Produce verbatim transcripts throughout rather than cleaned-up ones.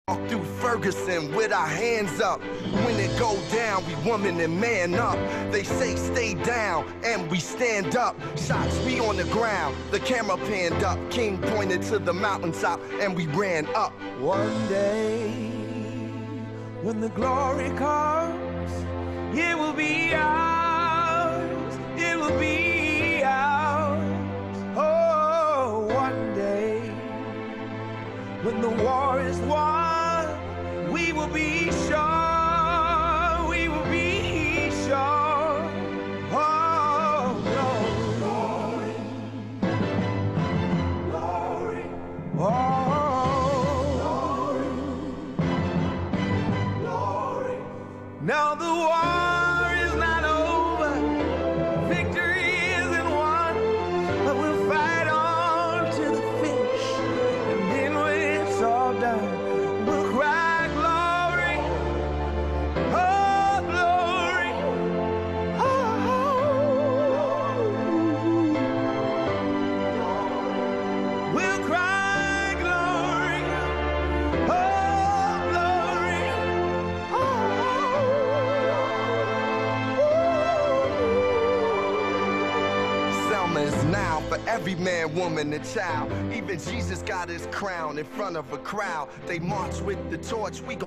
Walk through Ferguson with our hands up. When it go down, we woman and man up. They say stay down, and we stand up. Shots, we on the ground, the camera panned up. King pointed to the mountaintop, and we ran up. One day, when the glory comes, it will be ours, it will be ours. Oh, one day, when the war is won, we will be sure, we will be sure. Oh, glory, glory, glory. Oh, glory, glory. Now the war is not over, victory isn't won, but we'll fight on to the finish, and then when it's all done, we'll cry. Now for every man, woman, and child. Even Jesus got his crown in front of a crowd. They march with the torch. We go.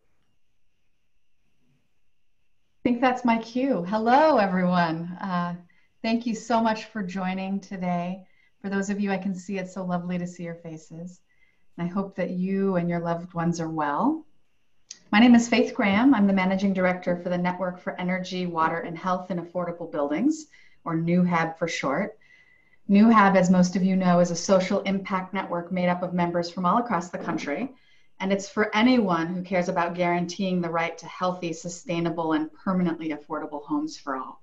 I think that's my cue. Hello, everyone. Uh, thank you so much for joining today. For those of you I can see, it's so lovely to see your faces. And I hope that you and your loved ones are well. My name is Faith Graham. I'm the Managing Director for the Network for Energy, Water, and Health in Affordable Buildings, or NEWHAB for short. NEWHAB, as most of you know, is a social impact network made up of members from all across the country, and it's for anyone who cares about guaranteeing the right to healthy, sustainable, and permanently affordable homes for all.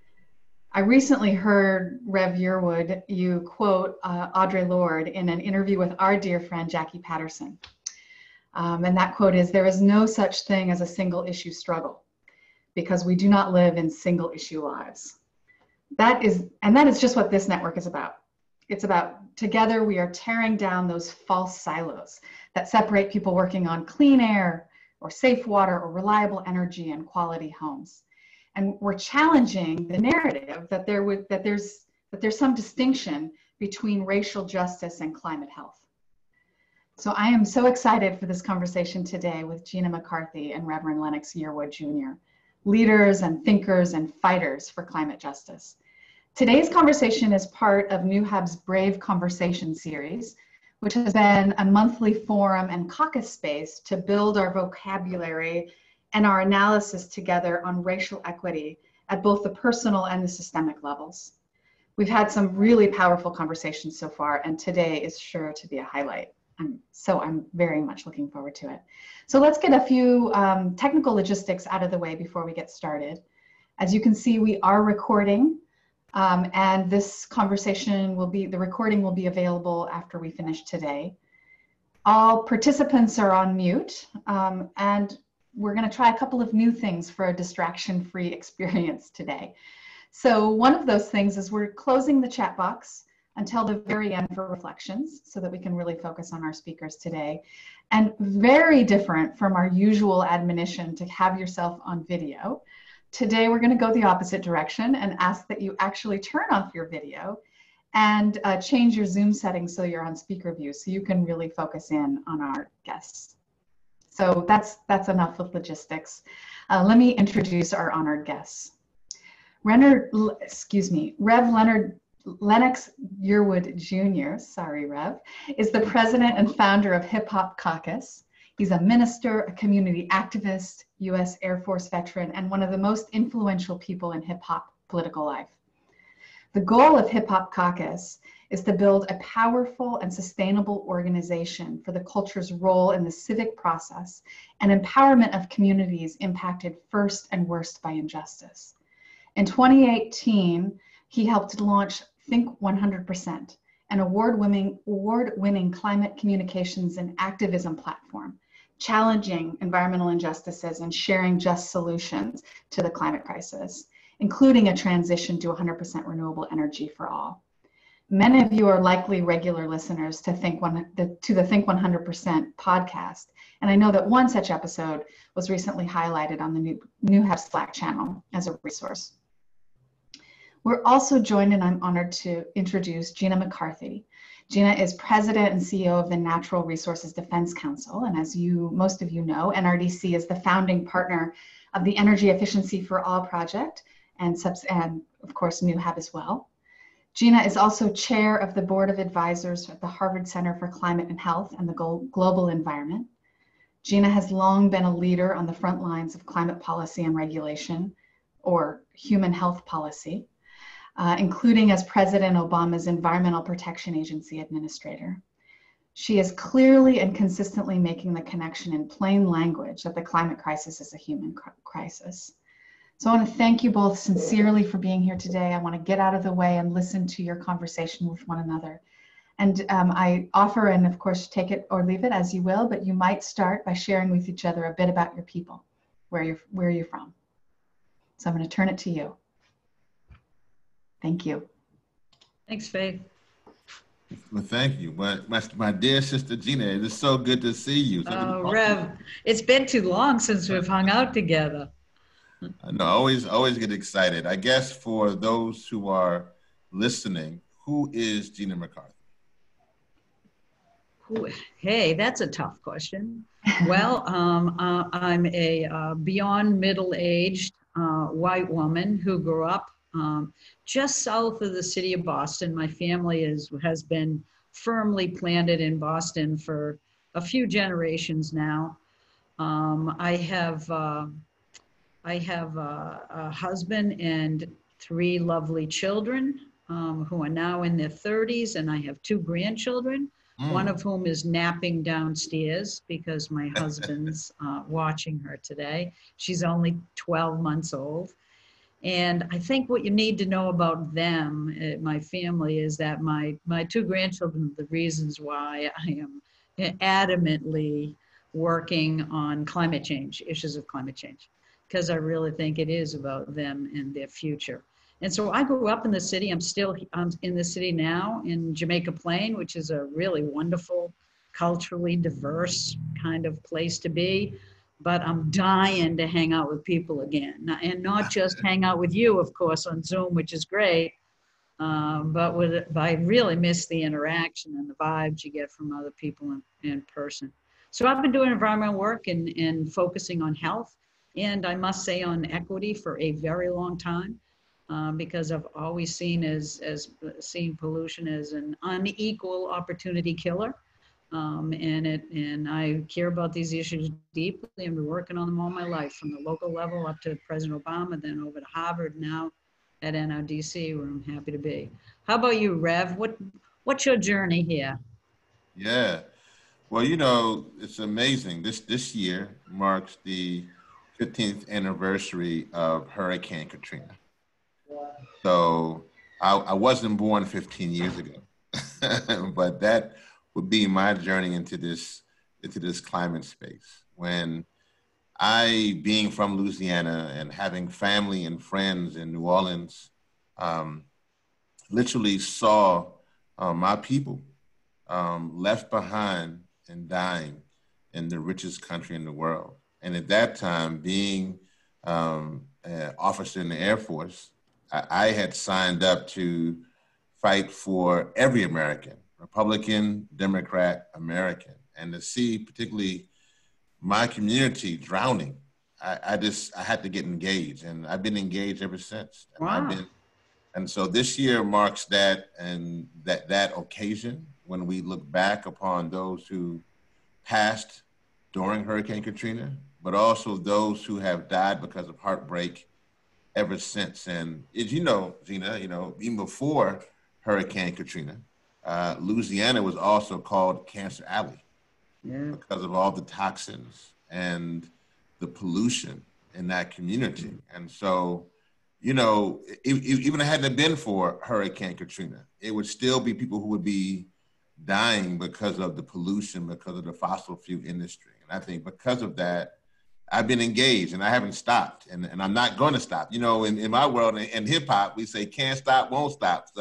I recently heard Rev Yearwood, you quote uh, Audre Lorde in an interview with our dear friend Jackie Patterson. Um, and that quote is, "There is no such thing as a single issue struggle, because we do not live in single issue lives." That is, and that is just what this network is about. It's about together we are tearing down those false silos that separate people working on clean air or safe water or reliable energy and quality homes. And we're challenging the narrative that there would that there's that there's some distinction between racial justice and climate health. So I am so excited for this conversation today with Gina McCarthy and Reverend Lennox Yearwood Junior, leaders and thinkers and fighters for climate justice. Today's conversation is part of NEWHAB's Brave Conversation series, which has been a monthly forum and caucus space to build our vocabulary and our analysis together on racial equity at both the personal and the systemic levels. We've had some really powerful conversations so far, and today is sure to be a highlight. I'm, so I'm very much looking forward to it. So let's get a few um, technical logistics out of the way before we get started. As you can see, we are recording, um, and this conversation will be, the recording will be available after we finish today. All participants are on mute, um, and we're going to try a couple of new things for a distraction-free experience today. So one of those things is we're closing the chat box until the very end for reflections so that we can really focus on our speakers today. And very different from our usual admonition to have yourself on video, today we're going to go the opposite direction and ask that you actually turn off your video and uh, change your Zoom settings so you're on speaker view so you can really focus in on our guests. So that's, that's enough with logistics. Uh, let me introduce our honored guests. Leonard, excuse me, Rev Leonard Lennox Yearwood Junior, sorry Rev, is the president and founder of Hip Hop Caucus. He's a minister, a community activist, U S Air Force veteran, and one of the most influential people in hip hop political life. The goal of Hip Hop Caucus is to build a powerful and sustainable organization for the culture's role in the civic process and empowerment of communities impacted first and worst by injustice. In twenty eighteen, he helped launch Think one hundred percent, an award-winning award-winning climate communications and activism platform, challenging environmental injustices and sharing just solutions to the climate crisis, including a transition to one hundred percent renewable energy for all. Many of you are likely regular listeners to think one the, to the Think one hundred percent podcast, and I know that one such episode was recently highlighted on the new New Have Slack channel as a resource. We're also joined, and I'm honored to introduce Gina McCarthy. Gina is president and C E O of the Natural Resources Defense Council, and as you most of you know, N R D C is the founding partner of the Energy Efficiency for All project, and, subs and of course New Have as well. Gina is also chair of the board of advisors at the Harvard Center for Climate and Health and the Global Environment. Gina has long been a leader on the front lines of climate policy and regulation, or human health policy, uh, including as President Obama's Environmental Protection Agency administrator. She is clearly and consistently making the connection in plain language that the climate crisis is a human crisis. So I want to thank you both sincerely for being here today. I want to get out of the way and listen to your conversation with one another. And um, I offer, and of course, take it or leave it as you will, but you might start by sharing with each other a bit about your people, where you're, where you're from. So I'm going to turn it to you. Thank you. Thanks, Faith. Well, thank you. My, my, my dear sister Gina, it is so good to see you. So Oh, Rev, it's been too long since we've hung out together. I know, I always, always get excited. I guess for those who are listening, who is Gina McCarthy? Who, hey, that's a tough question. Well, um, uh, I'm a uh, beyond middle-aged uh, white woman who grew up um, just south of the city of Boston. My family is, has been firmly planted in Boston for a few generations now. Um, I have uh, I have a, a husband and three lovely children um, who are now in their thirties, and I have two grandchildren, mm. one of whom is napping downstairs because my husband's uh, watching her today. She's only twelve months old. And I think what you need to know about them, uh, my family, is that my, my two grandchildren are the reasons why I am adamantly working on climate change, issues of climate change, because I really think it is about them and their future. And so I grew up in the city. I'm still I'm in the city now in Jamaica Plain, which is a really wonderful, culturally diverse kind of place to be. But I'm dying to hang out with people again, and not just hang out with you, of course, on Zoom, which is great, um, but with but I really miss the interaction and the vibes you get from other people in, in person. So I've been doing environmental work and, and focusing on health, and I must say on equity for a very long time, um, because I've always seen as as seen pollution as an unequal opportunity killer. Um, and it and I care about these issues deeply and been working on them all my life, from the local level up to President Obama, then over to Harvard, now at N R D C, where I'm happy to be. How about you, Rev? What what's your journey here? Yeah, well, you know, it's amazing. This this year marks the fifteenth anniversary of Hurricane Katrina. So I, I wasn't born fifteen years ago, but that would be my journey into this into this climate space. When I, being from Louisiana and having family and friends in New Orleans, um, literally saw uh, my people um, left behind and dying in the richest country in the world. And at that time, being um, an officer in the Air Force, I, I had signed up to fight for every American, Republican, Democrat, American, and to see particularly my community drowning, I, I just, I had to get engaged, and I've been engaged ever since. And wow. I've been, and so this year marks that, and that, that occasion when we look back upon those who passed during Hurricane Katrina, but also those who have died because of heartbreak ever since. And as you know, Gina, you know, even before Hurricane Katrina, Uh, Louisiana was also called Cancer Alley, yeah, because of all the toxins and the pollution in that community. And so, you know, it, it, even if it hadn't been for Hurricane Katrina, it would still be people who would be dying because of the pollution, because of the fossil fuel industry. And I think because of that, I've been engaged and I haven't stopped, and, and I'm not going to stop. You know, in, in my world, in, in hip hop, we say can't stop, won't stop. So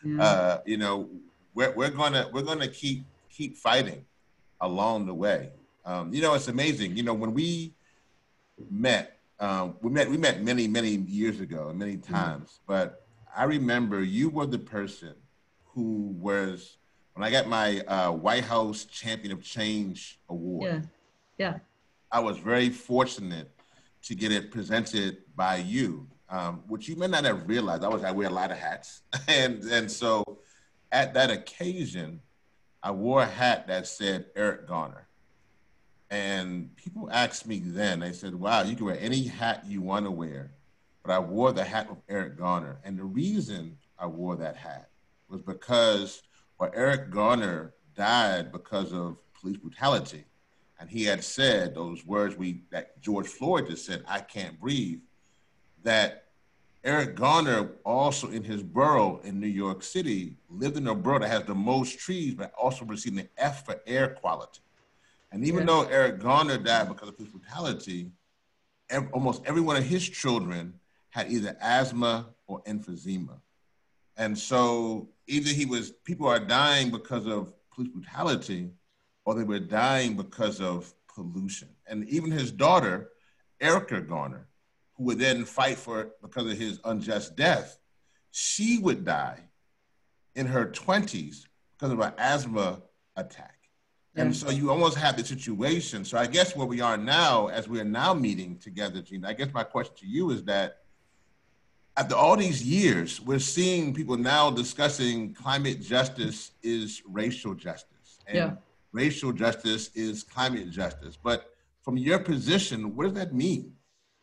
Yeah. Uh, you know, we're we're gonna we're gonna keep keep fighting along the way. Um, you know, it's amazing. You know, when we met, um, we met we met many many years ago, many times. Mm-hmm. But I remember you were the person who was when I got my uh, White House Champion of Change award. Yeah, yeah. I was very fortunate to get it presented by you, um, which you may not have realized. I was I wear a lot of hats, and and so at that occasion, I wore a hat that said Eric Garner. And people asked me then, they said, wow, you can wear any hat you want to wear. But I wore the hat of Eric Garner. And the reason I wore that hat was because well, Eric Garner died because of police brutality. And he had said those words we that George Floyd just said, I can't breathe. That Eric Garner also in his borough in New York City lived in a borough that has the most trees, but also received an F for air quality. And even yeah. though Eric Garner died because of police brutality, every, almost every one of his children had either asthma or emphysema. And so either he was, people are dying because of police brutality, or they were dying because of pollution. And even his daughter, Erica Garner, who would then fight for it because of his unjust death, she would die in her twenties because of an asthma attack. And so you almost have the situation. So I guess where we are now, as we are now meeting together, Gina, I guess my question to you is that after all these years, we're seeing people now discussing climate justice is racial justice. And yeah. racial justice is climate justice. But from your position, what does that mean?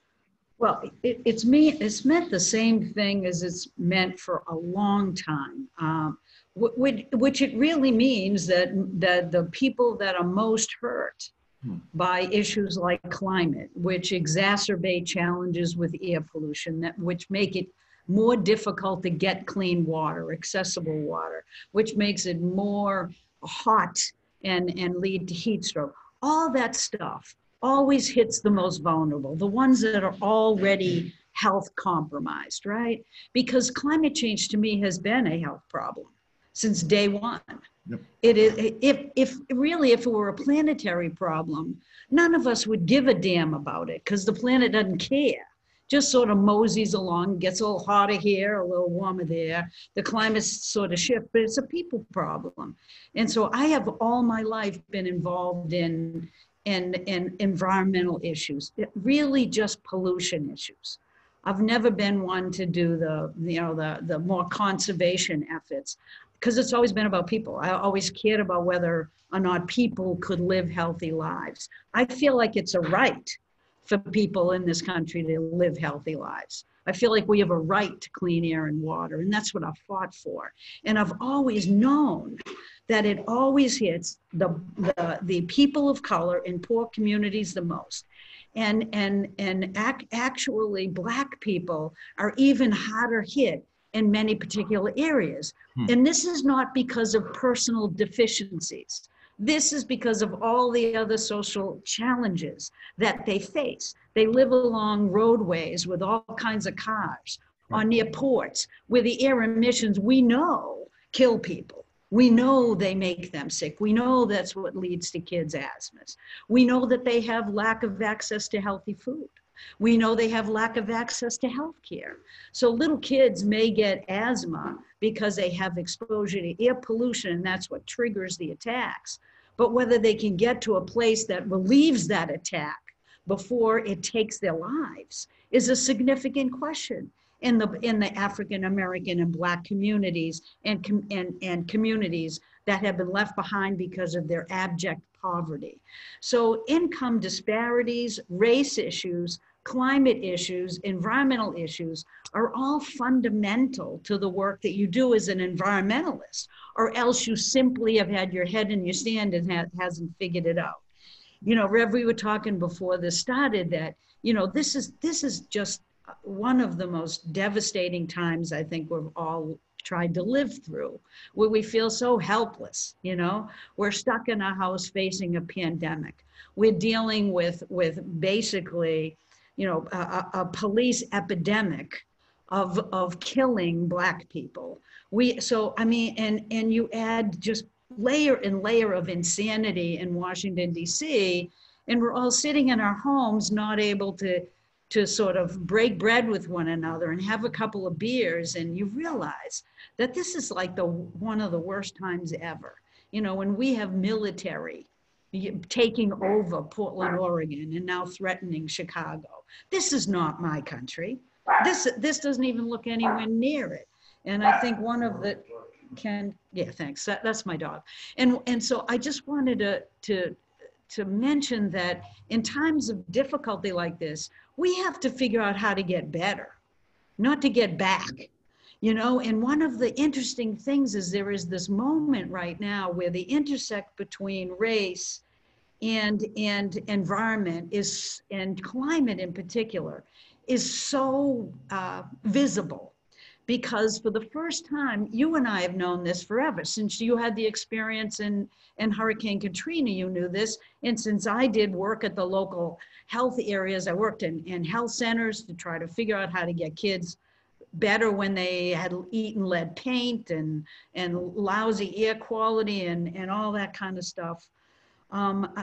Well, it, it's me. It's meant the same thing as it's meant for a long time. Um, Which, which it really means that, that the people that are most hurt hmm. by issues like climate, which exacerbate challenges with air pollution, that which make it more difficult to get clean water, accessible water, which makes it more hot and, and lead to heat stroke. All that stuff always hits the most vulnerable, the ones that are already health compromised, right? Because climate change to me has been a health problem since day one. Yep. It is, if, if really, if it were a planetary problem, none of us would give a damn about it because the planet doesn't care. Just sort of moseys along, gets a little hotter here, a little warmer there. The climate's sort of shift, but it's a people problem. And so I have all my life been involved in, in, in environmental issues, it really just pollution issues. I've never been one to do the, you know, the, the more conservation efforts, because it's always been about people. I always cared about whether or not people could live healthy lives. I feel like it's a right for people in this country to live healthy lives. I feel like we have a right to clean air and water, and that's what I've fought for. And I've always known that it always hits the, the, the people of color in poor communities the most. And, and, and ac- actually, Black people are even harder hit in many particular areas. Hmm. And this is not because of personal deficiencies. This is because of all the other social challenges that they face. They live along roadways with all kinds of cars, or near ports, where the air emissions we know kill people. We know they make them sick. We know that's what leads to kids' asthmas. We know that they have lack of access to healthy food. We know they have lack of access to health care. So little kids may get asthma because they have exposure to air pollution, and that's what triggers the attacks. But whether they can get to a place that relieves that attack before it takes their lives is a significant question in the in the African American and Black communities and, com, and, and communities that have been left behind because of their abject poverty. So income disparities, race issues, climate issues, environmental issues are all fundamental to the work that you do as an environmentalist, or else you simply have had your head in your sand and ha- hasn't figured it out. You know, Rev, we were talking before this started that, you know, this is this is just one of the most devastating times I think we've all tried to live through, where we feel so helpless. You know, we're stuck in a house facing a pandemic. We're dealing with with basically, you know, a, a police epidemic of, of killing Black people. We, so, I mean, and, and you add just layer and layer of insanity in Washington, D C, and we're all sitting in our homes, not able to, to sort of break bread with one another and have a couple of beers, and you realize that this is like the one of the worst times ever. You know, when we have military taking over Portland, Oregon, and now threatening Chicago. This is not my country. This, this doesn't even look anywhere near it. And I think one of the, can, yeah, thanks, that, that's my dog. And, and so I just wanted to, to, to mention that in times of difficulty like this, we have to figure out how to get better, not to get back. You know, and one of the interesting things is there is this moment right now where the intersect between race and, and environment is, and climate in particular, is so uh, visible. Because for the first time, you and I have known this forever. Since you had the experience in, in Hurricane Katrina, you knew this. And since I did work at the local health areas, I worked in, in health centers to try to figure out how to get kids better when they had eaten lead paint and, and lousy air quality and, and all that kind of stuff. Um,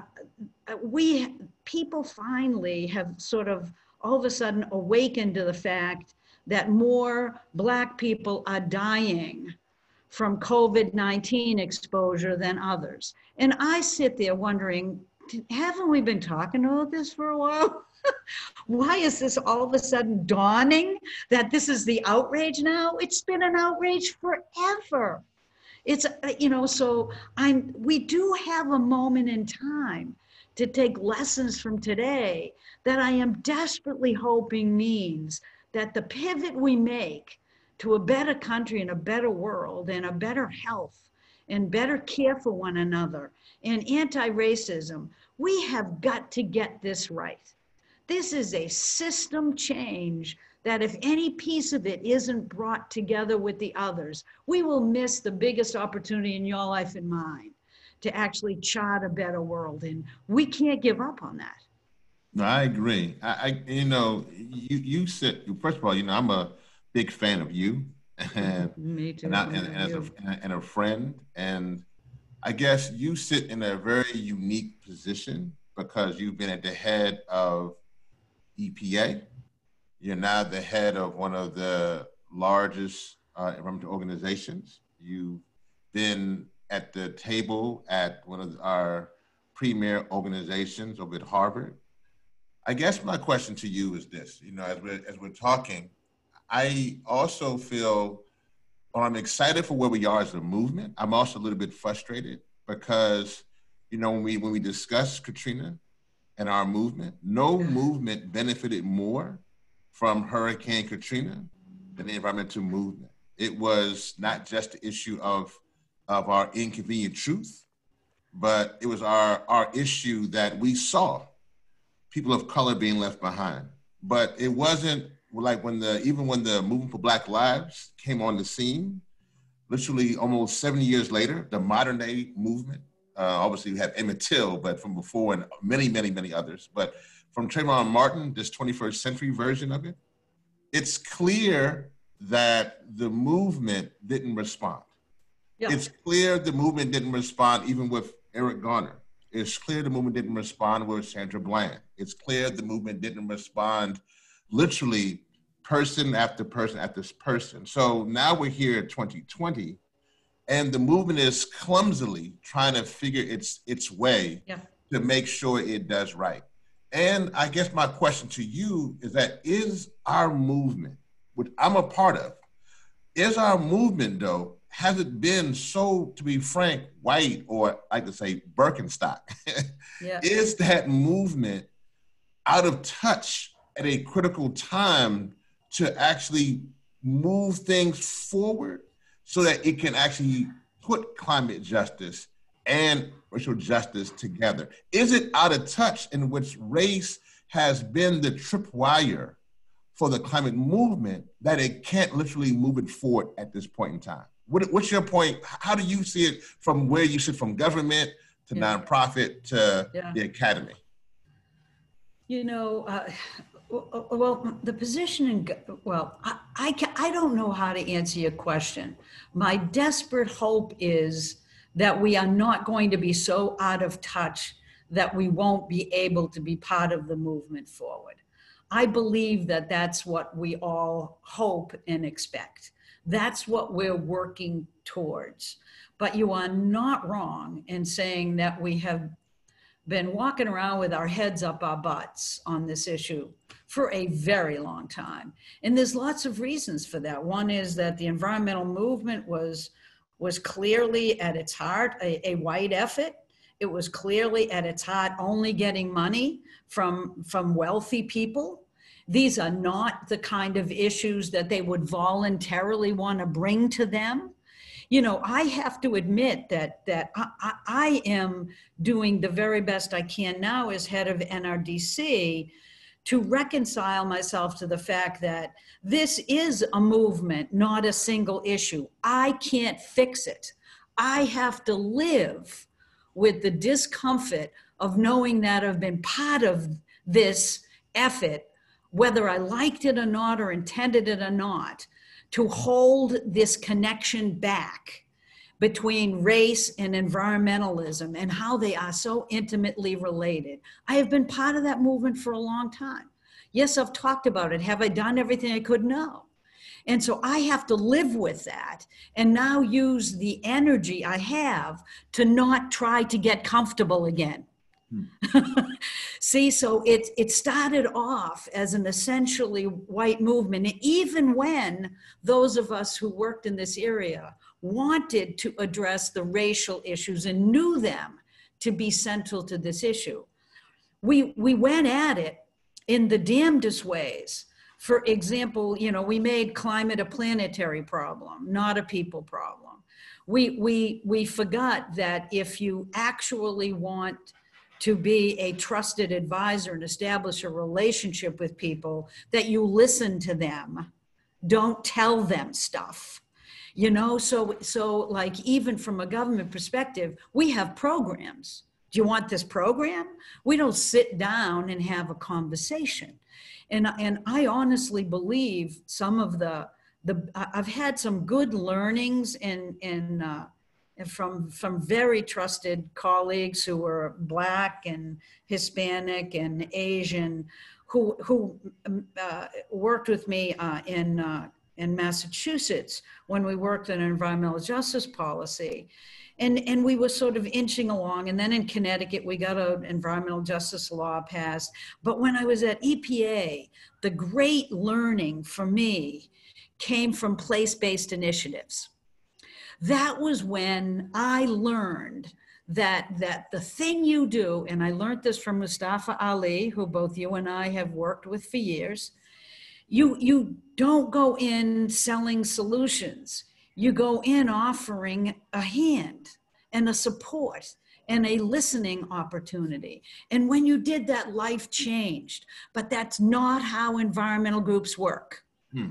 we, people finally have sort of all of a sudden awakened to the fact that more Black people are dying from COVID nineteen exposure than others. And I sit there wondering, haven't we been talking about this for a while? Why is this all of a sudden dawning that this is the outrage now? It's been an outrage forever. It's, you know, so I'm, we do have a moment in time to take lessons from today that I am desperately hoping means that the pivot we make to a better country and a better world and a better health and better care for one another and anti-racism, we have got to get this right. This is a system change that if any piece of it isn't brought together with the others, we will miss the biggest opportunity in your life and mine to actually chart a better world. And we can't give up on that. No, I agree. I, I you know, you, you said, first of all, you know, I'm a big fan of you and, Me too. and, I, and, and, as a, and a friend. And I guess you sit in a very unique position because you've been at the head of E P A. You're now the head of one of the largest uh, environmental organizations. You've been at the table at one of our premier organizations over at Harvard. I guess my question to you is this, you know, as we're, as we're talking, I also feel, or I'm excited for where we are as a movement. I'm also a little bit frustrated because, you know, when we, when we discuss Katrina and our movement, no movement benefited more from Hurricane Katrina than the environmental movement. It was not just the issue of, of our inconvenient truth, but it was our, our issue that we saw people of color being left behind. But it wasn't like when the, even when the Movement for Black Lives came on the scene, literally almost seventy years later, the modern day movement, uh, obviously we have Emmett Till, but from before and many, many, many others. But from Trayvon Martin, this twenty-first century version of it, it's clear that the movement didn't respond. Yeah. It's clear the movement didn't respond even with Eric Garner. It's clear the movement didn't respond with Sandra Bland. It's clear the movement didn't respond literally person after person after person. So now we're here at twenty twenty, and the movement is clumsily trying to figure its, its way yeah. to make sure it does right. And I guess my question to you is that is our movement, which I'm a part of, is our movement though, has it been so, to be frank, white, or I could say Birkenstock? Yeah. Is that movement out of touch at a critical time to actually move things forward so that it can actually put climate justice and racial justice together? Is it out of touch in which race has been the tripwire for the climate movement that it can't literally move it forward at this point in time? What, what's your point? How do you see it from where you sit, from government to yeah. nonprofit to yeah. the academy? You know, uh, well, the position in, well, I, I, can, I don't know how to answer your question. My desperate hope is that we are not going to be so out of touch that we won't be able to be part of the movement forward. I believe that that's what we all hope and expect. That's what we're working towards. But you are not wrong in saying that we have been walking around with our heads up our butts on this issue for a very long time. And there's lots of reasons for that. One is that the environmental movement was, was clearly at its heart a, a white effort. It was clearly at its heart only getting money from, from wealthy people. These are not the kind of issues that they would voluntarily want to bring to them. You know, I have to admit that, that I, I, I am doing the very best I can now as head of N R D C to reconcile myself to the fact that this is a movement, not a single issue. I can't fix it. I have to live with the discomfort of knowing that I've been part of this effort, whether I liked it or not or intended it or not, to hold this connection back between race and environmentalism and how they are so intimately related. I have been part of that movement for a long time. Yes, I've talked about it. Have I done everything I could? No. And so I have to live with that and now use the energy I have to not try to get comfortable again. Hmm. See, so it, it started off as an essentially white movement. And even when those of us who worked in this area wanted to address the racial issues and knew them to be central to this issue, we, we went at it in the damnedest ways. For example, you know, we made climate a planetary problem, not a people problem. We, we, we forgot that if you actually want to be a trusted advisor and establish a relationship with people, that you listen to them, don't tell them stuff. You know, so, so like even from a government perspective, we have programs. Do you want this program? We don't sit down and have a conversation. And, and I honestly believe some of the, the I've had some good learnings in, in uh, from, from very trusted colleagues who were Black and Hispanic and Asian, who, who uh, worked with me uh, in, uh, in Massachusetts when we worked on environmental justice policy. And, and we were sort of inching along. And then in Connecticut, we got an environmental justice law passed. But when I was at E P A, the great learning for me came from place-based initiatives. That was when I learned that, that the thing you do, and I learned this from Mustafa Ali, who both you and I have worked with for years, you, you don't go in selling solutions. You go in offering a hand and a support and a listening opportunity. And when you did that, life changed. But that's not how environmental groups work. Hmm.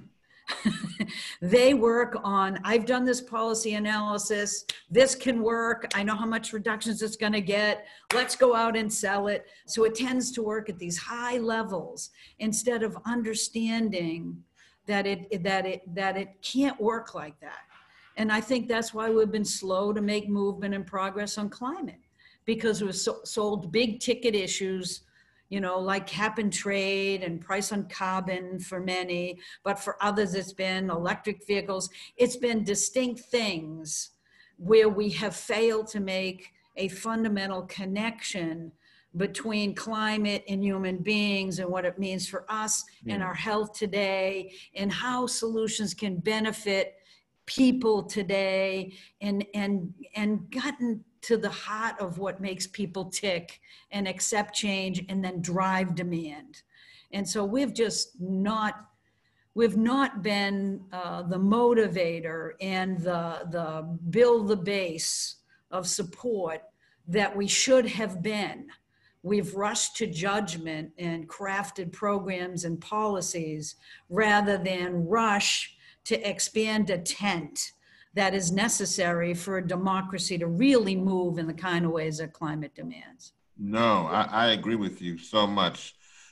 They work on, I've done this policy analysis, this can work, I know how much reductions it's gonna get, let's go out and sell it. So it tends to work at these high levels instead of understanding that it, that it, that it can't work like that. And I think that's why we've been slow to make movement and progress on climate, because we've so, sold big ticket issues, you know, like cap and trade and price on carbon for many, but for others it's been electric vehicles. It's been distinct things where we have failed to make a fundamental connection between climate and human beings and what it means for us yeah. and our health today and how solutions can benefit people today, and, and, and gotten to the heart of what makes people tick and accept change and then drive demand. And so we've just not, we've not been uh, the motivator and the, the build the base of support that we should have been. We've rushed to judgment and crafted programs and policies rather than rush to expand a tent that is necessary for a democracy to really move in the kind of ways that climate demands. No, I, I agree with you so much.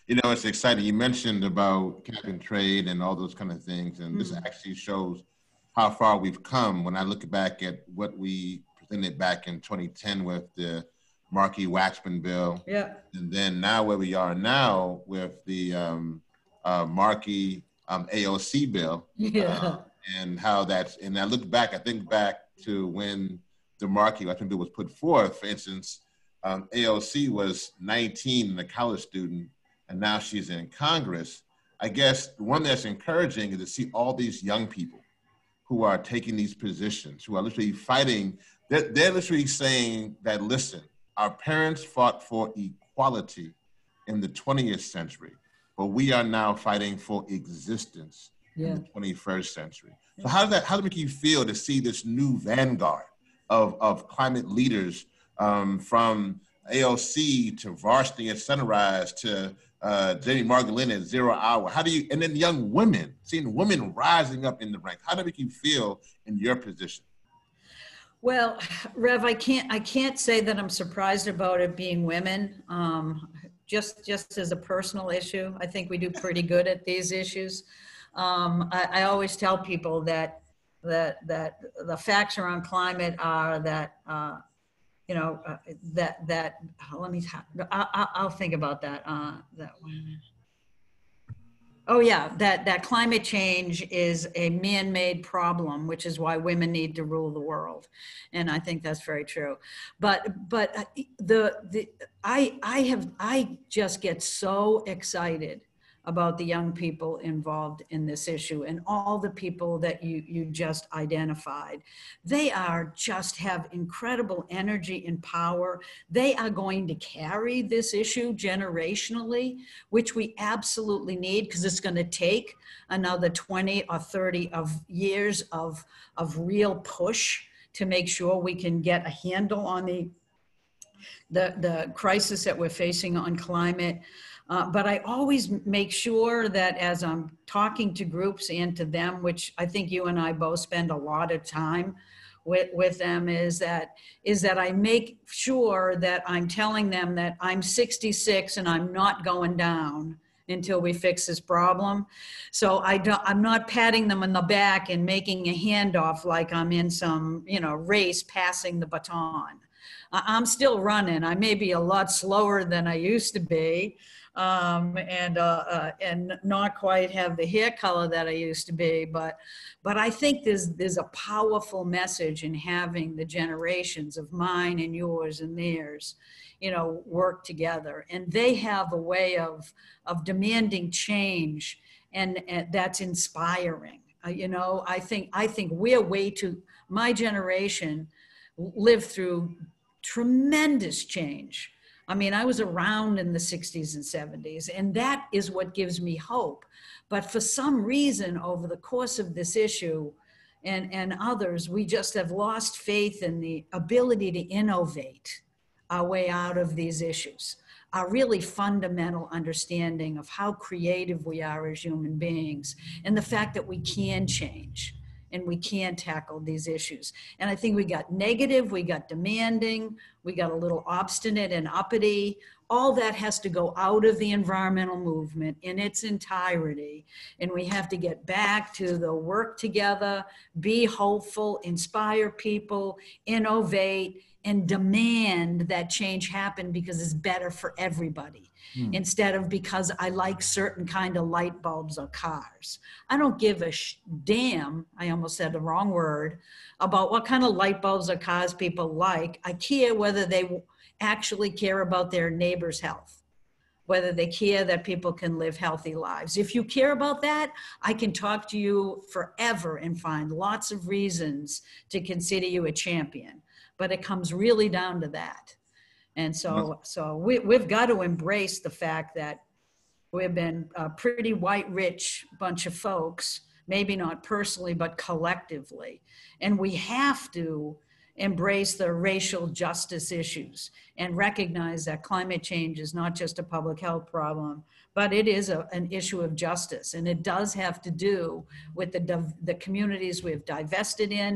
You know, it's exciting. You mentioned about cap and trade and all those kind of things, and mm. this actually shows how far we've come. When I look back at what we presented back in twenty ten with the Markey-Waxman bill, yeah, and then now where we are now with the um, uh, Markey um, A O C bill, yeah, uh, and how that's. And I look back, I think back to when the Markey-Waxman bill was put forth. For instance, um, A O C was nineteen and a college student, and now she's in Congress. I guess the one that's encouraging is to see all these young people who are taking these positions, who are literally fighting. They're, they're literally saying that, listen, our parents fought for equality in the twentieth century, but we are now fighting for existence yeah. in the twenty-first century. So how does that, how does it make you feel to see this new vanguard of, of climate leaders um, from A O C to Varsity at Sunrise to uh, Jamie Margolin at Zero Hour? How do you, and then young women, seeing women rising up in the ranks, how does it make you feel in your position? Well, Rev, I can't, I can't say that I'm surprised about it being women. Um, just, just as a personal issue, I think we do pretty good at these issues. Um, I, I always tell people that, that, that the facts around climate are that, uh, you know, uh, that, that, let me, I, I'll think about that. Uh, that one. Oh yeah, that, that climate change is a man-made problem, which is why women need to rule the world. And I think that's very true. But, but the, the, I, I have, I just get so excited about the young people involved in this issue and all the people that you, you just identified. They are just have incredible energy and power. They are going to carry this issue generationally, which we absolutely need because it's going to take another twenty or thirty of years of, of real push to make sure we can get a handle on the, the, the crisis that we're facing on climate. Uh, but I always make sure that as I'm talking to groups and to them, which I think you and I both spend a lot of time with, with them, is that, is that I make sure that I'm telling them that I'm sixty-six and I'm not going down until we fix this problem. So I don't, I'm not patting them on the back and making a handoff like I'm in some, you know, race passing the baton. I'm still running. I may be a lot slower than I used to be. Um, and, uh, uh, and not quite have the hair color that I used to be, but, but I think there's, there's a powerful message in having the generations of mine and yours and theirs, you know, work together. And they have a way of, of demanding change, and, and that's inspiring. Uh, you know, I think, I think we're way too, my generation lived through tremendous change. I mean, I was around in the sixties and seventies, and that is what gives me hope. But for some reason, over the course of this issue and, and others, we just have lost faith in the ability to innovate our way out of these issues. Our really fundamental understanding of how creative we are as human beings, and the fact that we can change and we can tackle these issues. And I think we got negative, we got demanding, we got a little obstinate and uppity. All that has to go out of the environmental movement in its entirety. And we have to get back to the work together, be hopeful, inspire people, innovate, and demand that change happen because it's better for everybody. Hmm. Instead of because I like certain kind of light bulbs or cars. I don't give a sh- damn, I almost said the wrong word, about what kind of light bulbs or cars people like. I care whether they w- actually care about their neighbor's health, whether they care that people can live healthy lives. If you care about that, I can talk to you forever and find lots of reasons to consider you a champion. But it comes really down to that. And so, so we, we've got to embrace the fact that we've been a pretty white rich bunch of folks, maybe not personally, but collectively. And we have to embrace the racial justice issues and recognize that climate change is not just a public health problem, but it is a, an issue of justice. And it does have to do with the, the communities we've divested in,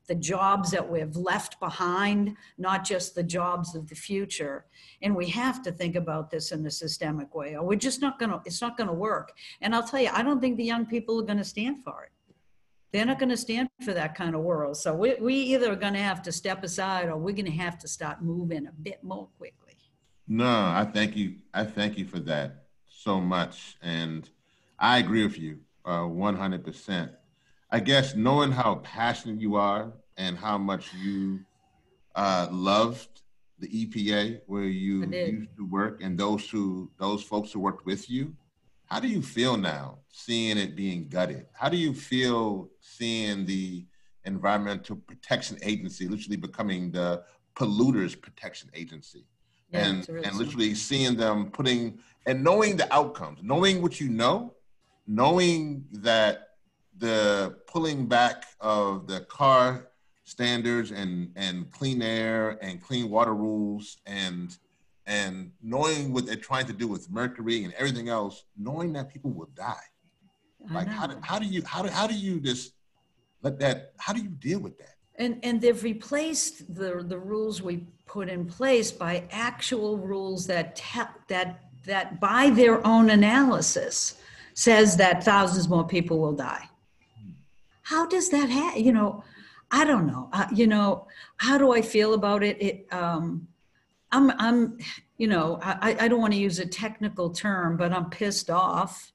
the jobs that we've left behind, not just the jobs of the future. And we have to think about this in a systemic way, or we're just not gonna, it's not gonna work. And I'll tell you, I don't think the young people are gonna stand for it. They're not gonna stand for that kind of world. So we, we either are gonna have to step aside, or we're gonna have to start moving a bit more quickly. No, I thank you. I thank you for that so much. And I agree with you uh, one hundred percent. I guess knowing how passionate you are and how much you uh, loved the E P A where you used to work, and those who those folks who worked with you, how do you feel now seeing it being gutted? How do you feel seeing the Environmental Protection Agency literally becoming the Polluters Protection Agency? Yeah, and really and literally simple. Seeing them putting, and knowing the outcomes, knowing what you know, knowing that the pulling back of the car standards and, and clean air and clean water rules, and and knowing what they're trying to do with mercury and everything else, knowing that people will die. Like how do, how do you how do how do you just let that, how do you deal with that? And and they've replaced the the rules we put in place by actual rules that te- that that by their own analysis says that thousands more people will die. How does that happen? You know, I don't know. Uh, you know, how do I feel about it? It um, I'm I'm you know I I don't want to use a technical term, but I'm pissed off.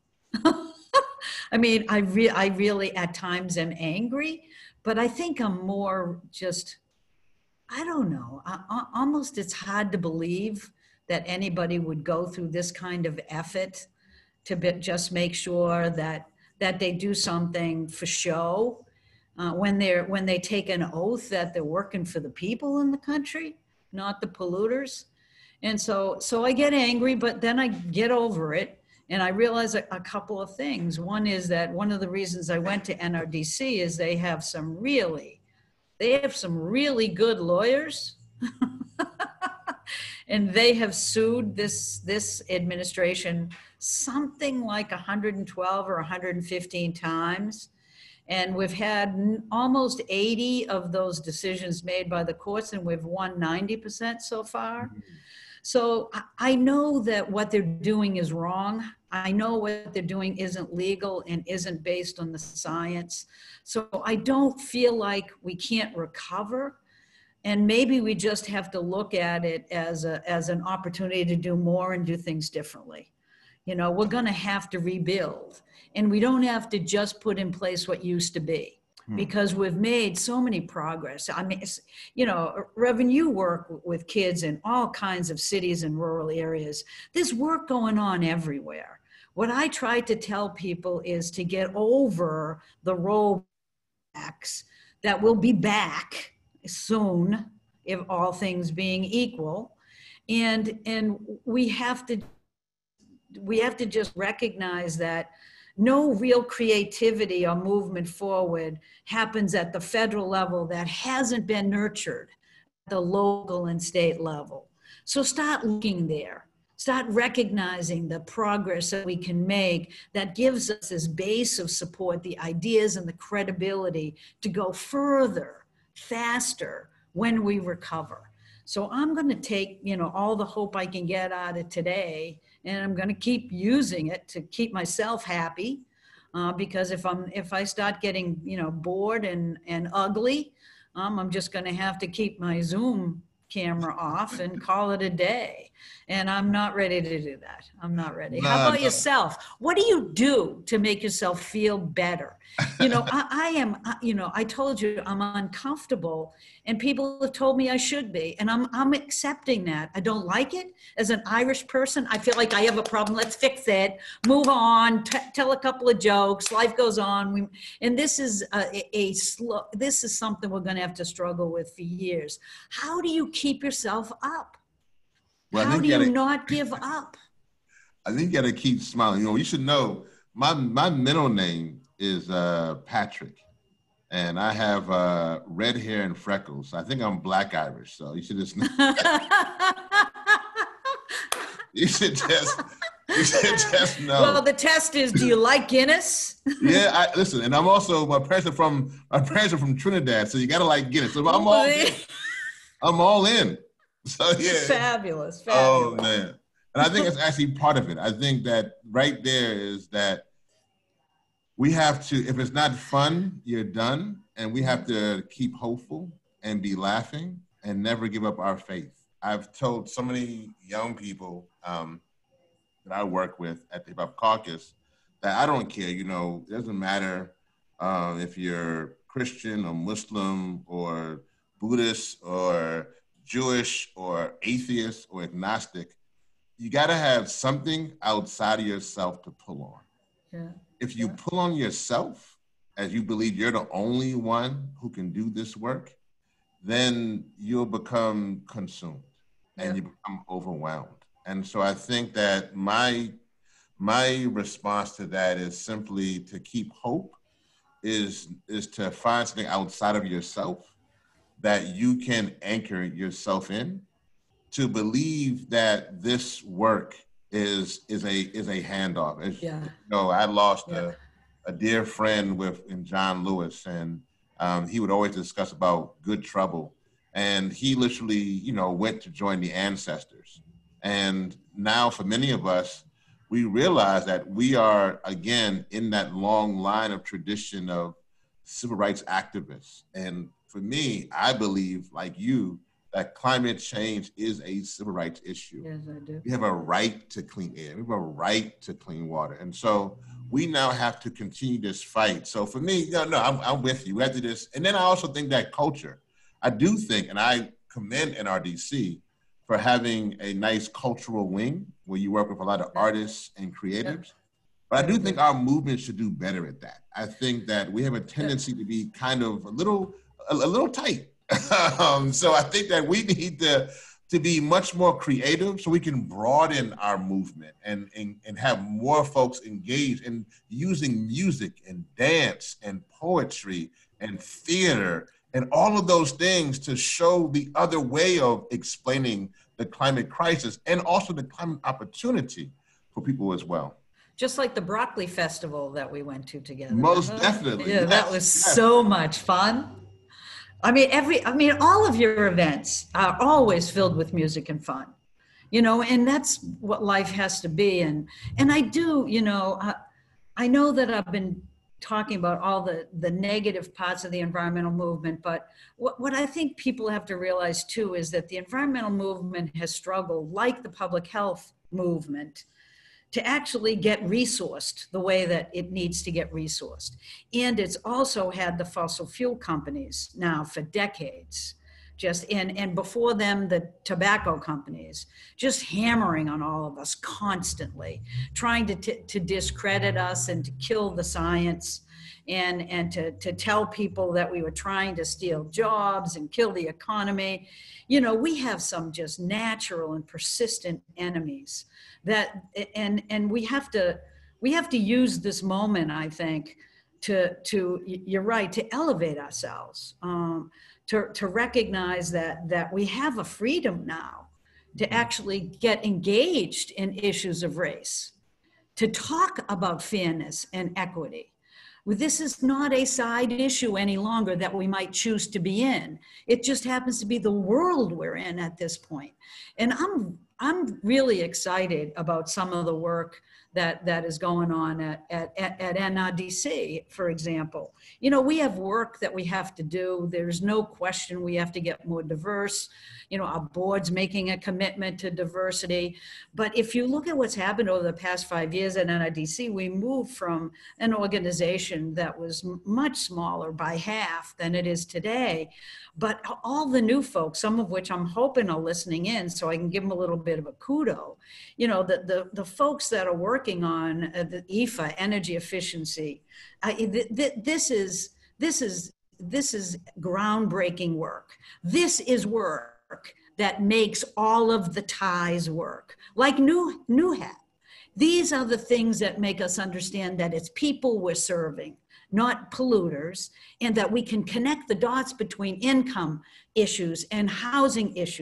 I mean, I re- I really at times am angry. But I think I'm more just, I don't know, I, I, almost it's hard to believe that anybody would go through this kind of effort to be, just make sure that that they do something for show uh, when they're when they take an oath that they're working for the people in the country, not the polluters. And so so I get angry, but then I get over it. And I realize a, a couple of things. One is that one of the reasons I went to N R D C is they have some really, they have some really good lawyers. And they have sued this, this administration something like one hundred twelve or one hundred fifteen times. And we've had almost eighty of those decisions made by the courts, and we've won ninety percent so far. Mm-hmm. So I know that what they're doing is wrong. I know what they're doing isn't legal and isn't based on the science. So I don't feel like we can't recover. And maybe we just have to look at it as a, as an opportunity to do more and do things differently. You know, we're going to have to rebuild, and we don't have to just put in place what used to be. Because we've made so many progress. I mean, you know, Reverend, you work with kids in all kinds of cities and rural areas. There's work going on everywhere. What I try to tell people is to get over the rollbacks that will be back soon, if all things being equal. And, and we have to, we have to just recognize that no real creativity or movement forward happens at the federal level that hasn't been nurtured at the local and state level. So start looking there. Start recognizing the progress that we can make that gives us this base of support, the ideas and the credibility to go further, faster when we recover. So I'm going to take, you know, all the hope I can get out of today, and I'm going to keep using it to keep myself happy. Uh, because if I'm, if I start getting, you know, bored and, and ugly, um, I'm just going to have to keep my Zoom camera off and call it a day. And I'm not ready to do that. I'm not ready. No, How about no. yourself? What do you do to make yourself feel better? You know, I, I am, you know, I told you I'm uncomfortable, and people have told me I should be, and I'm, I'm accepting that. I don't like it. As an Irish person, I feel like I have a problem. Let's fix it, move on, t- tell a couple of jokes, life goes on. We, and this is a, a slow, this is something we're going to have to struggle with for years. How do you keep yourself up? Well, How do you, you gotta, not give up? I think you got to keep smiling. You know, you should know my my middle name is uh, Patrick, and I have uh, red hair and freckles. I think I'm Black Irish, so you should just know. you should just Just know. Well, the test is, do you like Guinness? Yeah, I, listen, and I'm also, my parents are from, my parents are from Trinidad, so you got to like Guinness. So I'm all in. I'm all in. So yeah. Fabulous, fabulous. Oh man. And I think it's actually part of it. I think that right there is that we have to, if it's not fun, you're done. And we have to keep hopeful and be laughing and never give up our faith. I've told so many young people um, that I work with at the Hip Hop Caucus that I don't care, you know, it doesn't matter um, if you're Christian or Muslim or Buddhist or Jewish or atheist or agnostic, you got to have something outside of yourself to pull on. Yeah. If you pull on yourself, as you believe you're the only one who can do this work, then you'll become consumed and yeah. you become overwhelmed. And so I think that my my response to that is simply to keep hope, is, is to find something outside of yourself that you can anchor yourself in, to believe that this work is is a is a handoff. As, yeah. You know, I lost yeah. a, a dear friend with in John Lewis, and um, he would always discuss about good trouble. And he literally, you know, went to join the ancestors. And now for many of us, we realize that we are, again, in that long line of tradition of civil rights activists. And for me, I believe, like you, that climate change is a civil rights issue. Yes, I do. We have a right to clean air. We have a right to clean water. And so we now have to continue this fight. So for me, no, no, I'm, I'm with you. We have to do this. And then I also think that culture, I do think, and I commend N R D C for having a nice cultural wing where you work with a lot of artists and creatives. Yep. But I do think our movement should do better at that. I think that we have a tendency to be kind of a little, a, a little tight. um, so I think that we need to, to be much more creative so we can broaden our movement and, and, and have more folks engaged in using music and dance and poetry and theater and all of those things to show the other way of explaining the climate crisis and also the climate opportunity for people as well. Just like the Broccoli Festival that we went to together. Most uh-huh. definitely. Yeah, yes, that was yes. so much fun. I mean, every, I mean, all of your events are always filled with music and fun, you know, and that's what life has to be. And, and I do, you know, uh, I know that I've been talking about all the, the negative parts of the environmental movement, but what, what I think people have to realize too is that the environmental movement has struggled, like the public health movement, to actually get resourced the way that it needs to get resourced. And it's also had the fossil fuel companies now for decades, just in, and before them, the tobacco companies, just hammering on all of us constantly, trying to, t- to discredit us and to kill the science and, and to, to tell people that we were trying to steal jobs and kill the economy. You know, we have some just natural and persistent enemies that, and, and we have to, we have to use this moment, I think, to, to, you're right, to elevate ourselves, um, to, to recognize that, that we have a freedom now to actually get engaged in issues of race, to talk about fairness and equity. This is not a side issue any longer that we might choose to be in. It just happens to be the world we're in at this point. And I'm, I'm really excited about some of the work that, that is going on at, at, at N R D C, for example. You know, we have work that we have to do. There's no question we have to get more diverse. You know, our board's making a commitment to diversity. But if you look at what's happened over the past five years at N R D C, we moved from an organization that was much smaller by half than it is today. But all the new folks, some of which I'm hoping are listening in so I can give them a little bit of a kudo, you know, the, the, the folks that are working on uh, the E F A, energy efficiency, uh, th- th- this is, this is, this is groundbreaking work. This is work that makes all of the ties work, like New, New Hat. These are the things that make us understand that it's people we're serving, not polluters, and that we can connect the dots between income issues and housing issues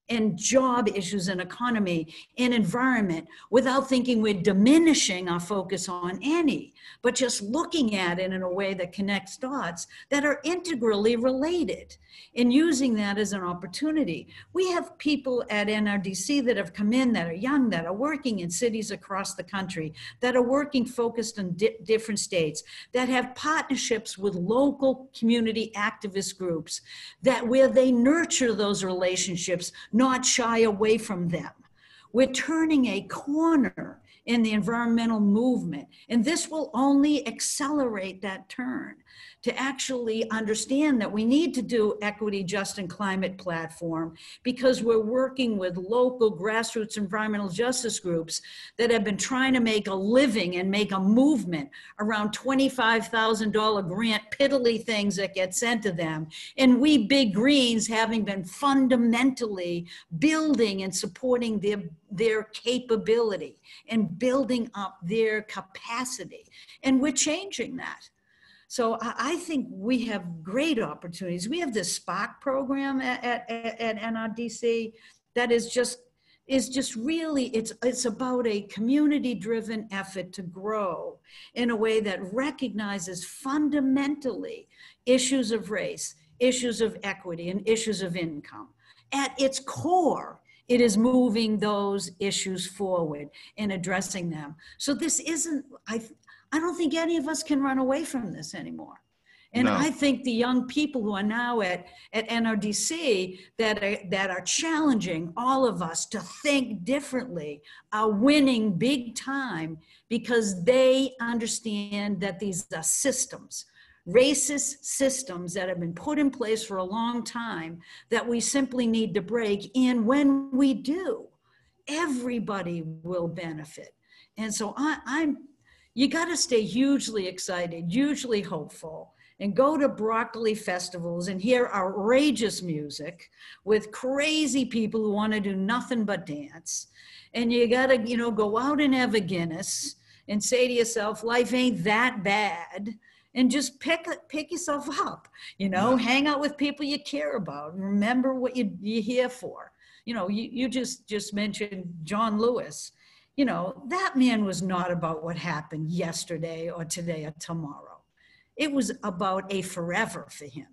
and job issues and economy and environment without thinking we're diminishing our focus on any, but just looking at it in a way that connects dots that are integrally related and using that as an opportunity. We have people at N R D C that have come in that are young, that are working in cities across the country, that are working focused on di- different states, that have partnerships with local community activist groups, that where they nurture those relationships, not shy away from them. We're turning a corner in the environmental movement, and this will only accelerate that turn to actually understand that we need to do equity, just, and climate platform because we're working with local grassroots environmental justice groups that have been trying to make a living and make a movement around twenty-five thousand dollars grant piddly things that get sent to them. And we big greens having been fundamentally building and supporting their, their capability and building up their capacity. And we're changing that. So I think we have great opportunities. We have this Spark program at, at, at N R D C that is just, is just really, it's, it's about a community-driven effort to grow in a way that recognizes fundamentally issues of race, issues of equity, and issues of income. At its core, it is moving those issues forward and addressing them. So this isn't, I, I don't think any of us can run away from this anymore. And No. I think the young people who are now at, at N R D C that are, that are challenging all of us to think differently are winning big time because they understand that these are systems, racist systems that have been put in place for a long time that we simply need to break. And when we do, everybody will benefit. And so I, I'm, you got to stay hugely excited, hugely hopeful, and go to broccoli festivals and hear outrageous music with crazy people who want to do nothing but dance. And you got to, you know, go out and have a Guinness and say to yourself, life ain't that bad. And just pick pick yourself up, you know, yeah. Hang out with people you care about. Remember what you, you're here for. You know, you, you just, just mentioned John Lewis. You know, that man was not about what happened yesterday or today or tomorrow. It was about a forever for him.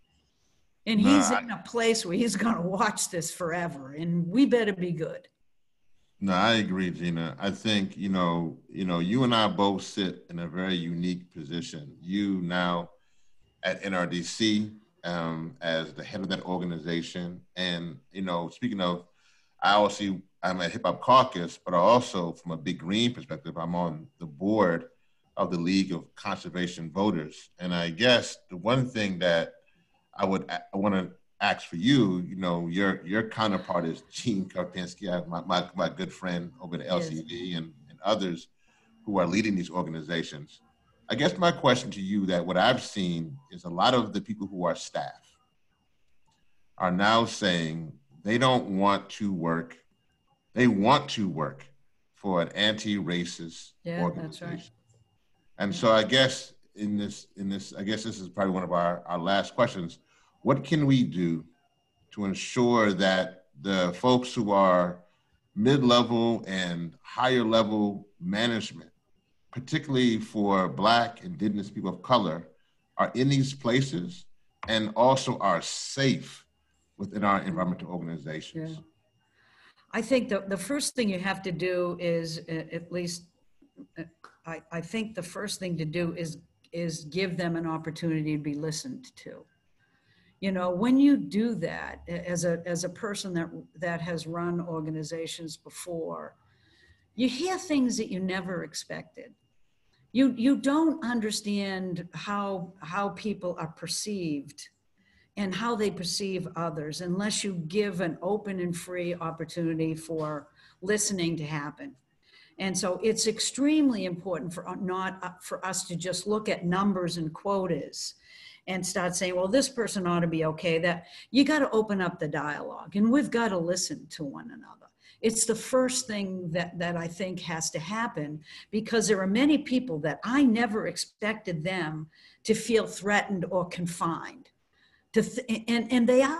And he's nah, in a place where he's going to watch this forever, and we better be good. No, I agree, Gina. I think, you know, you know, you and I both sit in a very unique position. You now at N R D C um, as the head of that organization. And, you know, speaking of, I also, I'm at Hip Hop Caucus, but I also, from a Big Green perspective, I'm on the board of the League of Conservation Voters. And I guess the one thing that I would, I want to ask for you, you know, your your counterpart is Gene Karpinski, I have my, my, my good friend over at L C D, yes. and, and others who are leading these organizations. I guess my question to you, that what I've seen is a lot of the people who are staff are now saying they don't want to work, they want to work for an anti-racist yeah, organization. That's right. And yeah. so I guess in this, in this, I guess this is probably one of our, our last questions. What can we do to ensure that the folks who are mid-level and higher level management, particularly for Black, Indigenous people of color, are in these places and also are safe within our environmental organizations? Yeah. I think the, the first thing you have to do is, at least, I, I think the first thing to do is, is give them an opportunity to be listened to. You know, when you do that, as a, as a person that, that has run organizations before, you hear things that you never expected. You, you don't understand how, how people are perceived and how they perceive others unless you give an open and free opportunity for listening to happen. And so it's extremely important for not for us to just look at numbers and quotas and start saying, well, this person ought to be okay. That you got to open up the dialogue, and we've got to listen to one another. It's the first thing that, that I think has to happen, because there are many people that I never expected them to feel threatened or confined. To th- and, and they are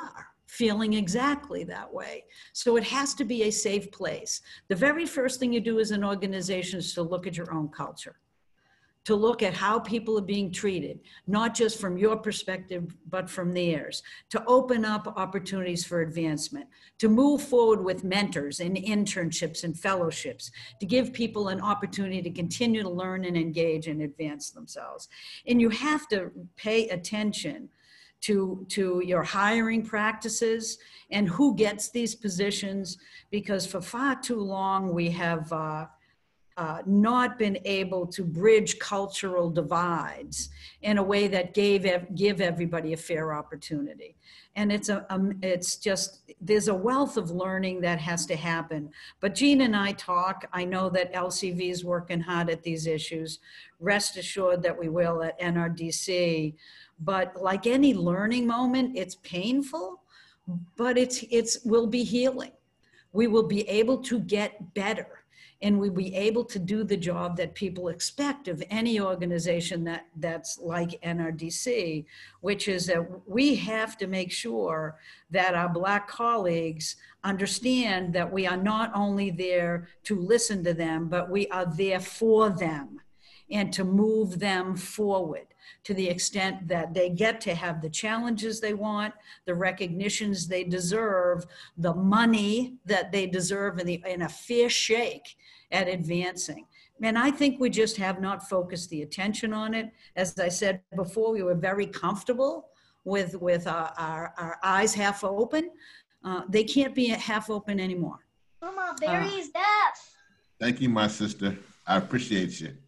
feeling exactly that way. So it has to be a safe place. The very first thing you do as an organization is to look at your own culture, to look at how people are being treated, not just from your perspective, but from theirs, to open up opportunities for advancement, to move forward with mentors and internships and fellowships, to give people an opportunity to continue to learn and engage and advance themselves. And you have to pay attention to, to your hiring practices and who gets these positions, because for far too long we have uh, uh, not been able to bridge cultural divides in a way that gave ev- give everybody a fair opportunity. And it's a um, it's just, there's a wealth of learning that has to happen. But Jean and I talk. I know that L C V is working hard at these issues. Rest assured that we will at N R D C. But like any learning moment, it's painful, but it's it's will be healing. We will be able to get better, and we'll be able to do the job that people expect of any organization that, that's like N R D C, which is that we have to make sure that our Black colleagues understand that we are not only there to listen to them, but we are there for them and to move them forward to the extent that they get to have the challenges they want, the recognitions they deserve, the money that they deserve, and, the, and a fair shake at advancing. And I think we just have not focused the attention on it. As I said before, we were very comfortable with, with our, our, our eyes half open. Uh, they can't be half open anymore. Mama, Barry's uh, deaf. Thank you, my sister. I appreciate you.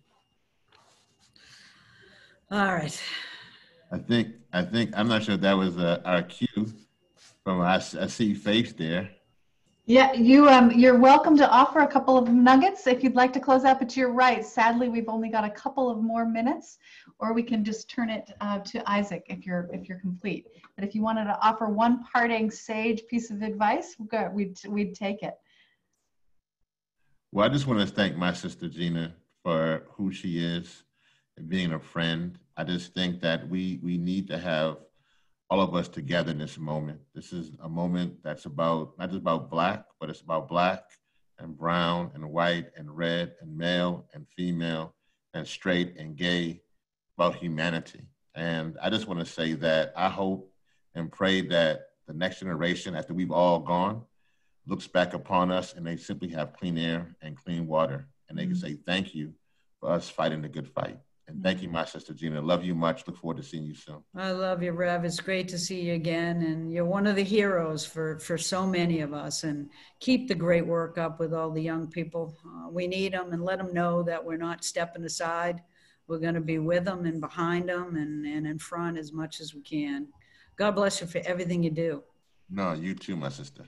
All right. I think, I think, I'm not sure if that was uh, our cue from, I, I see face there. Yeah, you, um, you're welcome to offer a couple of nuggets if you'd like to close out, but you're right. Sadly, we've only got a couple of more minutes, or we can just turn it uh, to Isaac if you're, if you're complete. But if you wanted to offer one parting sage piece of advice, we'd, we'd take it. Well, I just want to thank my sister Gina for who she is and being a friend. I just think that we, we need to have all of us together in this moment. This is a moment that's about, not just about Black, but it's about Black and brown and white and red and male and female and straight and gay, about humanity. And I just want to say that I hope and pray that the next generation, after we've all gone, looks back upon us and they simply have clean air and clean water. And they can say, thank you for us fighting the good fight. And thank you, my sister Gina. Love you much. Look forward to seeing you soon. I love you, Rev. It's great to see you again. And you're one of the heroes for, for so many of us. And keep the great work up with all the young people. Uh, we need them, and let them know that we're not stepping aside. We're going to be with them and behind them and, and in front as much as we can. God bless you for everything you do. No, you too, my sister.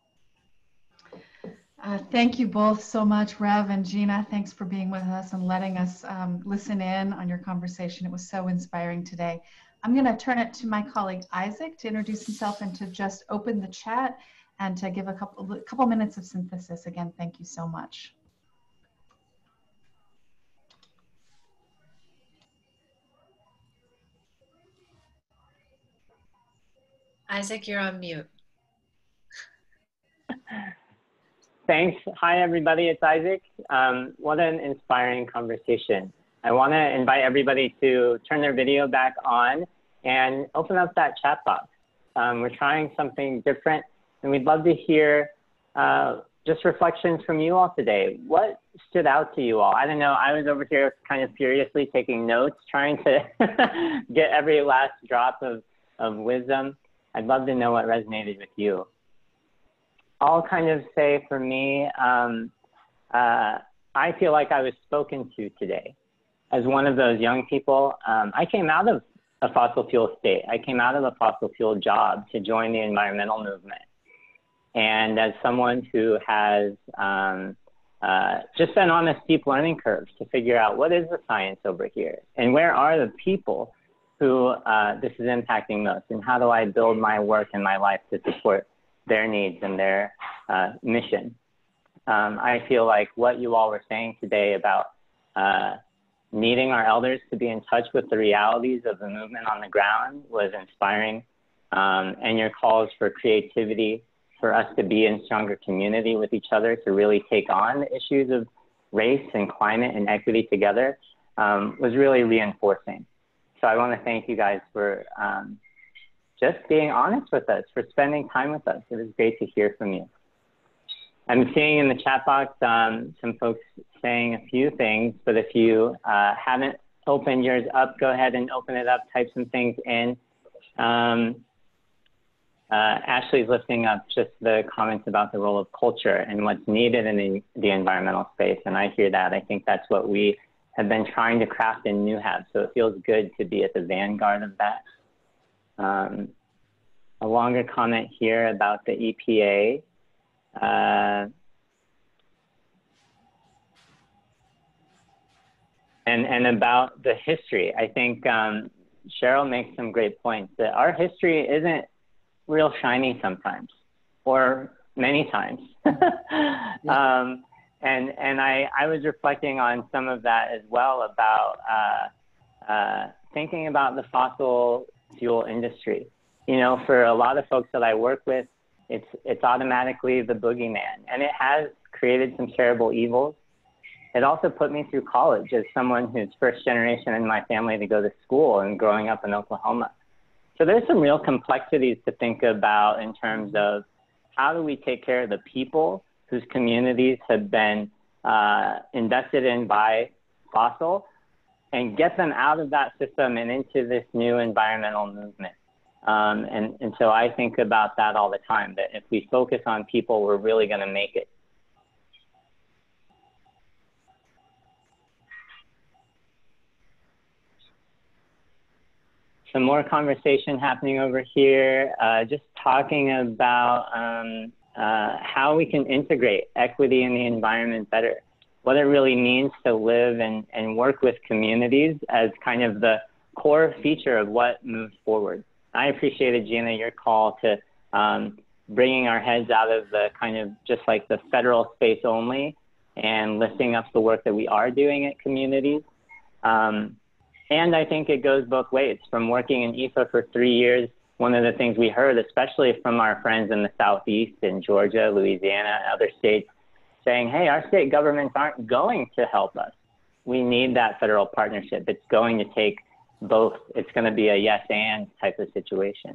Uh, thank you both so much, Rev and Gina. Thanks for being with us and letting us um, listen in on your conversation. It was so inspiring today. I'm going to turn it to my colleague Isaac to introduce himself and to just open the chat and to give a couple, a couple minutes of synthesis. Again, thank you so much. Isaac, you're on mute. Thanks. Hi, everybody. It's Isaac. Um, what an inspiring conversation. I want to invite everybody to turn their video back on and open up that chat box. Um, we're trying something different, and we'd love to hear uh, just reflections from you all today. What stood out to you all? I don't know. I was over here kind of furiously taking notes, trying to get every last drop of, of wisdom. I'd love to know what resonated with you. I'll kind of say for me, um, uh, I feel like I was spoken to today as one of those young people. Um, I came out of a fossil fuel state. I came out of a fossil fuel job to join the environmental movement. And as someone who has um, uh, just been on a steep learning curve to figure out what is the science over here and where are the people who uh, this is impacting most, and how do I build my work and my life to support their needs and their uh, mission. Um, I feel like what you all were saying today about uh, needing our elders to be in touch with the realities of the movement on the ground was inspiring. um, and your calls for creativity, for us to be in stronger community with each other, to really take on the issues of race and climate and equity together, um, was really reinforcing. So I want to thank you guys for um, just being honest with us, for spending time with us. It was great to hear from you. I'm seeing in the chat box um, some folks saying a few things, but if you uh, haven't opened yours up, go ahead and open it up, type some things in. Um, uh, Ashley's lifting up just the comments about the role of culture and what's needed in the, the environmental space, and I hear that. I think that's what we have been trying to craft in New Hab, so it feels good to be at the vanguard of that. Um, a longer comment here about the E P A. Uh, and, and about the history. I think um, Cheryl makes some great points that our history isn't real shiny sometimes, or many times. um, and and I, I was reflecting on some of that as well about uh, uh, thinking about the fossil fuel industry. You know, for a lot of folks that I work with, It's, it's automatically the boogeyman, and it has created some terrible evils. It also put me through college as someone who's first generation in my family to go to school and growing up in Oklahoma. So there's some real complexities to think about in terms of how do we take care of the people whose communities have been uh, invested in by fossil and get them out of that system and into this new environmental movement. Um, and, and so I think about that all the time, that if we focus on people, we're really going to make it. Some more conversation happening over here, uh, just talking about um, uh, how we can integrate equity in the environment better, what it really means to live and, and work with communities as kind of the core feature of what moves forward. I appreciated, Gina, your call to um, bringing our heads out of the kind of just like the federal space only and lifting up the work that we are doing at communities. Um, and I think it goes both ways. From working in I F A for three years, one of the things we heard, especially from our friends in the Southeast, in Georgia, Louisiana, other states, saying, hey, our state governments aren't going to help us. We need that federal partnership. It's going to take both. It's going to be a yes and type of situation.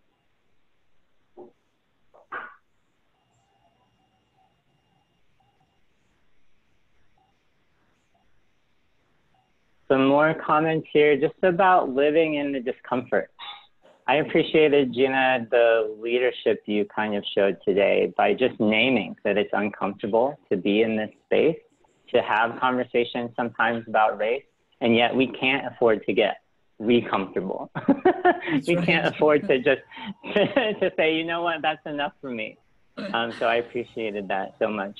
Some more comments here just about living in the discomfort. I appreciated, Gina, the leadership you kind of showed today by just naming that it's uncomfortable to be in this space, to have conversations sometimes about race, and yet we can't afford to get re-comfortable. we right. can't afford to just to say, you know what, that's enough for me. Um, so I appreciated that so much.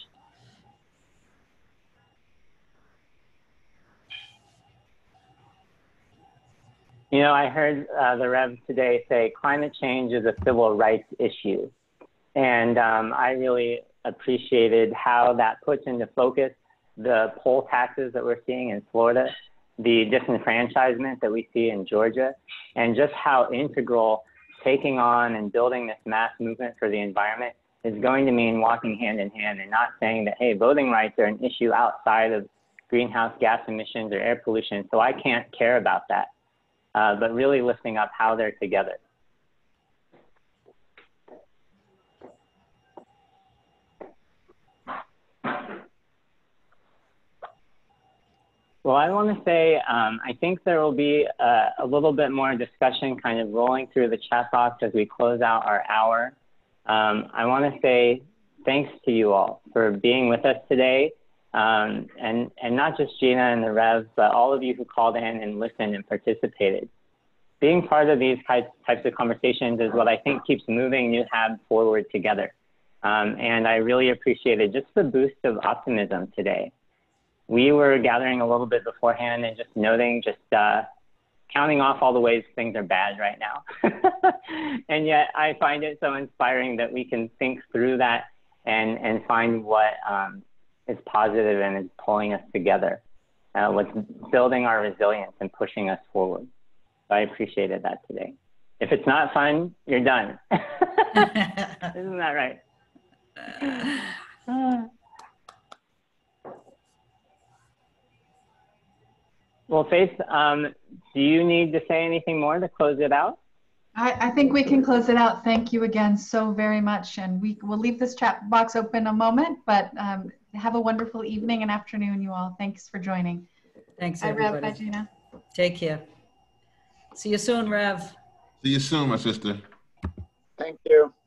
You know, I heard uh, the Rev today say climate change is a civil rights issue. And um, I really appreciated how that puts into focus the poll taxes that we're seeing in Florida, the disenfranchisement that we see in Georgia, and just how integral taking on and building this mass movement for the environment is going to mean walking hand in hand and not saying that, hey, voting rights are an issue outside of greenhouse gas emissions or air pollution, so I can't care about that, uh, but really lifting up how they're together. Well, I want to say, um, I think there will be a, a little bit more discussion kind of rolling through the chat box as we close out our hour. Um, I want to say thanks to you all for being with us today. Um, and, and not just Gina and the Rev, but all of you who called in and listened and participated. Being part of these types, types of conversations is what I think keeps moving New Hab forward together. Um, and I really appreciated just the boost of optimism today. We were gathering a little bit beforehand and just noting, just uh, counting off all the ways things are bad right now. And yet I find it so inspiring that we can think through that and, and find what um, is positive and is pulling us together, uh, what's building our resilience and pushing us forward. So I appreciated that today. If it's not fun, you're done. Isn't that right? Well, Faith, um, do you need to say anything more to close it out? I, I think we can close it out. Thank you again so very much. And we will leave this chat box open a moment, but um, have a wonderful evening and afternoon, you all. Thanks for joining. Thanks, Bye, everybody. Rev. Bye, Gina. Take care. See you soon, Rev. See you soon, my sister. Thank you.